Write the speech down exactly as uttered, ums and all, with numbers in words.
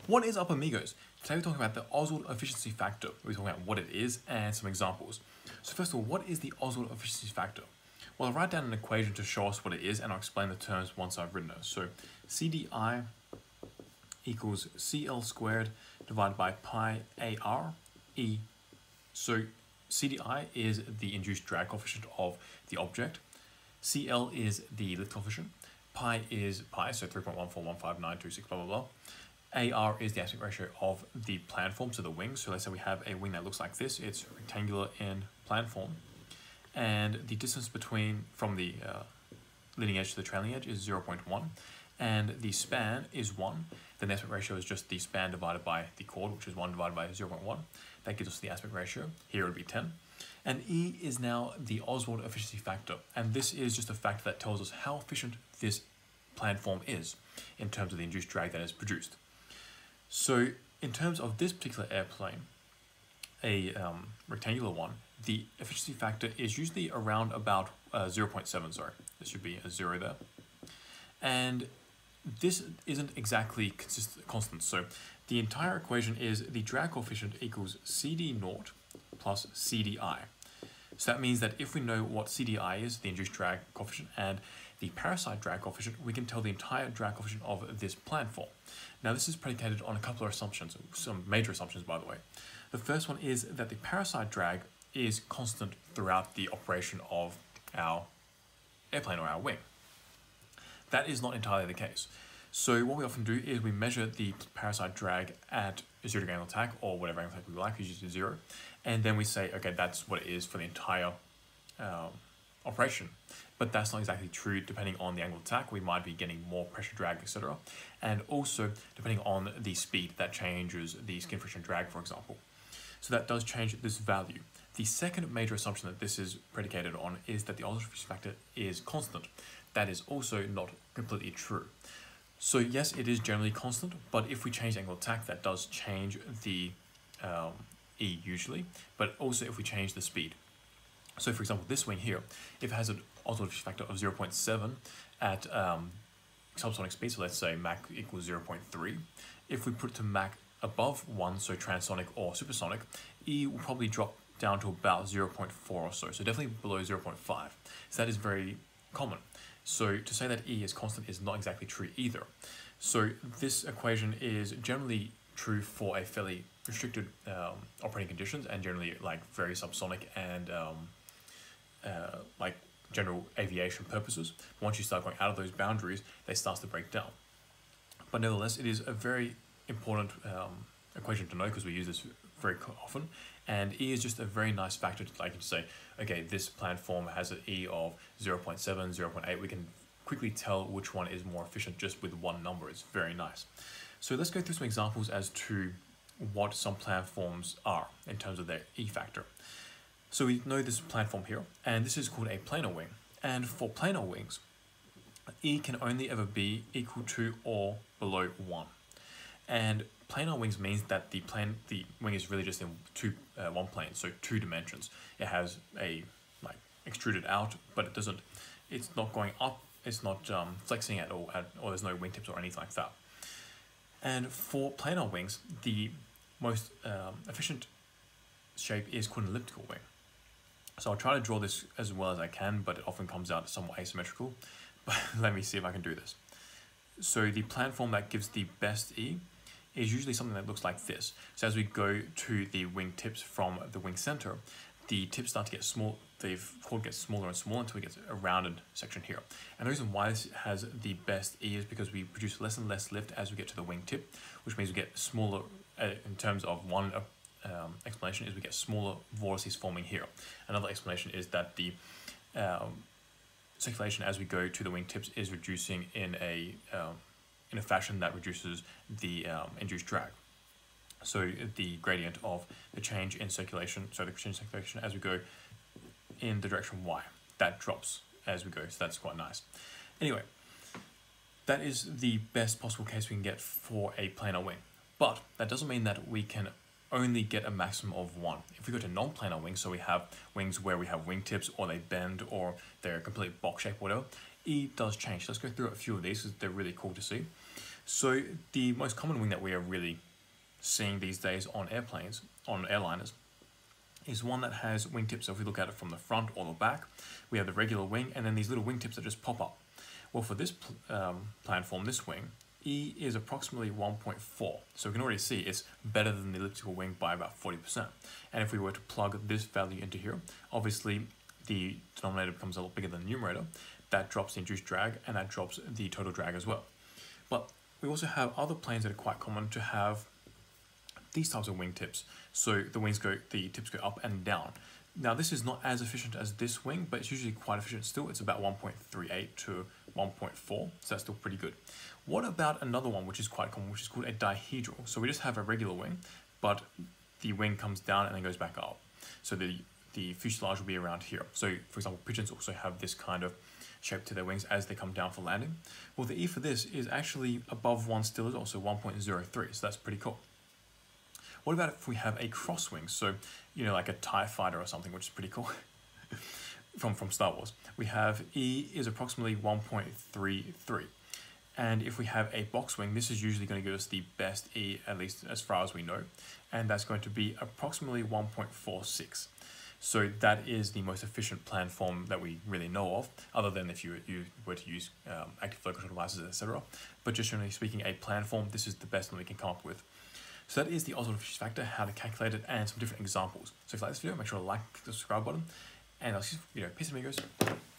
What is up, amigos? Today we're talking about the Oswald Efficiency Factor. We're talking about what it is and some examples. So first of all, what is the Oswald Efficiency Factor? Well, I'll write down an equation to show us what it is and I'll explain the terms once I've written it. So C D I equals C L squared divided by pi A R E. So C D I is the induced drag coefficient of the object. C L is the lift coefficient. Pi is pi, so three point one four one five nine two six, blah, blah, blah. A R is the aspect ratio of the planform, so the wing. So let's say we have a wing that looks like this. It's rectangular in planform. And the distance between from the uh, leading edge to the trailing edge is zero point one. And the span is one. Then the aspect ratio is just the span divided by the chord, which is one divided by zero point one. That gives us the aspect ratio. Here it would be ten. And E is now the Oswald Efficiency Factor. And this is just a factor that tells us how efficient this planform is in terms of the induced drag that is produced. So in terms of this particular airplane, a um, rectangular one, the efficiency factor is usually around about uh, zero point seven, sorry. There should be a zero there. And this isn't exactly consistent, constant. So the entire equation is the drag coefficient equals C D naught plus C D I. So that means that if we know what C D I is, the induced drag coefficient, and the parasite drag coefficient, we can tell the entire drag coefficient of this planform. Now this is predicated on a couple of assumptions, some major assumptions by the way. The first one is that the parasite drag is constant throughout the operation of our airplane or our wing. That is not entirely the case. So what we often do is we measure the parasite drag at a zero degree angle of attack or whatever angle of attack we like, usually zero, and then we say, okay, that's what it is for the entire um, operation. But that's not exactly true. Depending on the angle of attack, we might be getting more pressure drag, et cetera. And also, depending on the speed, that changes the skin friction drag, for example. So that does change this value. The second major assumption that this is predicated on is that the Oswald efficiency factor is constant. That is also not completely true. So yes, it is generally constant, but if we change the angle of attack, that does change the um, E usually, but also if we change the speed. So for example, this wing here, if it has an Oswald efficiency factor of zero point seven at um, subsonic speed, so let's say Mach equals zero point three, if we put it to Mach above one, so transonic or supersonic, E will probably drop down to about zero point four or so, so definitely below zero point five. So that is very common. So to say that E is constant is not exactly true either. So this equation is generally true for a fairly restricted um, operating conditions and generally like very subsonic and um, uh, like general aviation purposes. Once you start going out of those boundaries, they start to break down. But nevertheless, it is a very important um, equation to know because we use this very often. And E is just a very nice factor to like to say, okay, this planform has an E of zero point seven, zero point eight. We can quickly tell which one is more efficient just with one number. It's very nice. So let's go through some examples as to what some planforms are in terms of their E factor. So we know this planform here, and this is called a planar wing. And for planar wings, E can only ever be equal to or below one. And planar wings means that the plane, the wing is really just in two, uh, one plane, so two dimensions. It has a like extruded out, but it doesn't. It's not going up. It's not um, flexing at all, at, or there's no wingtips or anything like that. And for planar wings, the most um, efficient shape is called an elliptical wing. So I'll try to draw this as well as I can, but it often comes out somewhat asymmetrical. But let me see if I can do this. So the planform that gives the best E is usually something that looks like this. So as we go to the wing tips from the wing center, the tips start to get small, the chord gets smaller and smaller until we get a rounded section here. And the reason why this has the best E is because we produce less and less lift as we get to the wing tip, which means we get smaller, uh, in terms of one um, explanation is we get smaller vortices forming here. Another explanation is that the um, circulation as we go to the wing tips is reducing in a um, in a fashion that reduces the um, induced drag. So the gradient of the change in circulation, so the change in circulation as we go in the direction Y, that drops as we go, so that's quite nice. Anyway, that is the best possible case we can get for a planar wing. But that doesn't mean that we can only get a maximum of one. If we go to non-planar wings, so we have wings where we have wingtips or they bend or they're completely box shape or whatever, E does change. Let's go through a few of these because they're really cool to see. So the most common wing that we are really seeing these days on airplanes, on airliners, is one that has wingtips. So if we look at it from the front or the back, we have the regular wing and then these little wingtips that just pop up. Well, for this um, planform, this wing, E is approximately one point four. So we can already see it's better than the elliptical wing by about forty percent. And if we were to plug this value into here, obviously the denominator becomes a lot bigger than the numerator. That drops the induced drag and that drops the total drag as well. But we also have other planes that are quite common to have these types of wingtips. So the wings go, the tips go up and down. Now this is not as efficient as this wing, but it's usually quite efficient still. It's about one point three eight to one point four, so that's still pretty good. What about another one which is quite common, which is called a dihedral? So we just have a regular wing, but the wing comes down and then goes back up. So the, the fuselage will be around here. So for example, pigeons also have this kind of shape to their wings as they come down for landing. Well, the E for this is actually above one still as well, so one point zero three, so that's pretty cool. What about if we have a crosswing? So, you know, like a TIE fighter or something, which is pretty cool, from, from Star Wars. We have E is approximately one point three three. And if we have a box wing, this is usually going to give us the best E, at least as far as we know. And that's going to be approximately one point four six. So that is the most efficient planform that we really know of, other than if you, you were to use um, active flow control devices, et cetera. But just generally speaking, a planform, this is the best one we can come up with. So that is the Oswald Efficiency Factor, how to calculate it, and some different examples. So if you like this video, make sure to like, click the subscribe button, and I'll see you, you know, peace amigos.